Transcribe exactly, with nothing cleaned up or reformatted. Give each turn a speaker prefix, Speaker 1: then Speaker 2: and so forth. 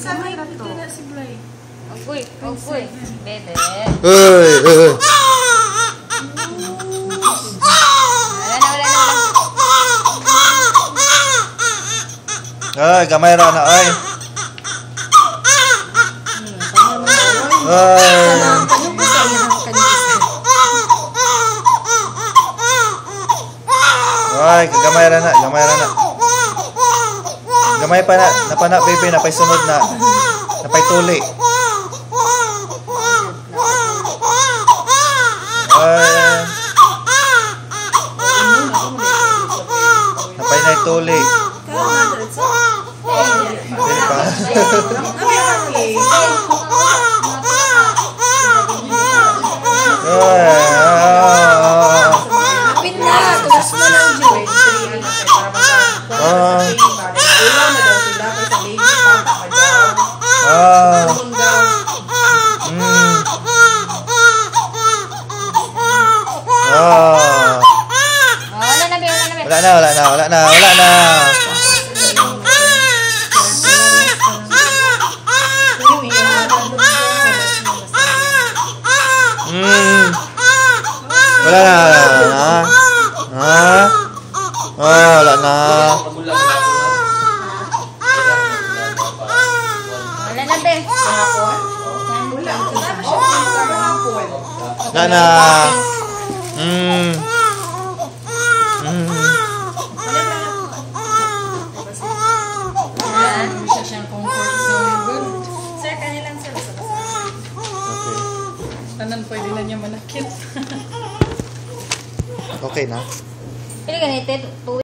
Speaker 1: Sa may ito na si Blay.
Speaker 2: Agoy, agoy. Bebe.
Speaker 3: Uy, uy.
Speaker 2: Wala na, wala na, wala.
Speaker 3: Ay, gamay ra na, ay. Ay. Ay, gamay ra na, gamay ra na. Gamay pa na, napana baby, napay sunod na. Napay tuli. Ay. Napay na tuli. Dili pa.
Speaker 1: Kapit na, tulas mo lang, Joy.
Speaker 3: Ah.
Speaker 1: Ulang na daw sila kay sa baby pa, kapadaw.
Speaker 3: Ah.
Speaker 2: Mm.
Speaker 3: Ah.
Speaker 2: Wala na, be, wala na, be.
Speaker 3: Wala na, wala na, wala na, wala na. Mm. Wala na, wala na. Ha? Ah, wala na.
Speaker 2: Wala na, be.
Speaker 3: Wala na. Mm. Mm.
Speaker 1: Siya siyang comfort zone. Good. Sir, kanilang sir.
Speaker 3: Okay.
Speaker 1: Tanan pwede na niya manakit.
Speaker 3: Okay na.
Speaker 2: Pili ganito,